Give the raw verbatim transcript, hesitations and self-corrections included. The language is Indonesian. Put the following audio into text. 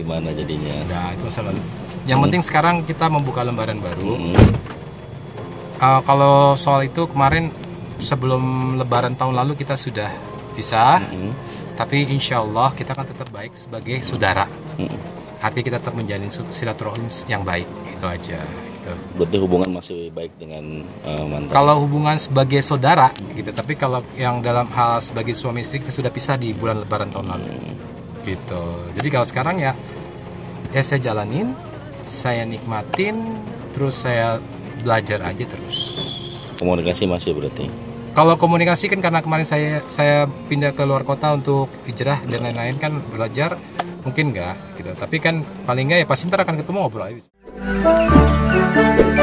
gimana jadinya? Nah, itu masa lalu. Yang hmm. penting sekarang kita membuka lembaran baru. Hmm. Uh, kalau soal itu kemarin sebelum Lebaran tahun lalu kita sudah pisah, hmm. tapi insya Allah kita akan tetap baik sebagai saudara. Hmm. Hati kita tetap menjalin silaturahim yang baik, itu aja. Gitu. Berarti hubungan masih baik dengan uh, mantan? Kalau hubungan sebagai saudara, hmm. gitu. Tapi kalau yang dalam hal sebagai suami istri kita sudah pisah di bulan Lebaran tahun lalu, hmm. gitu. Jadi kalau sekarang ya, ya saya jalanin, saya nikmatin, terus saya belajar aja terus. Komunikasi masih berarti? Kalau komunikasi kan karena kemarin saya saya pindah ke luar kota untuk hijrah dan lain-lain kan belajar mungkin enggak gitu. Tapi kan paling enggak ya pasti ntar akan ketemu ngobrol aja.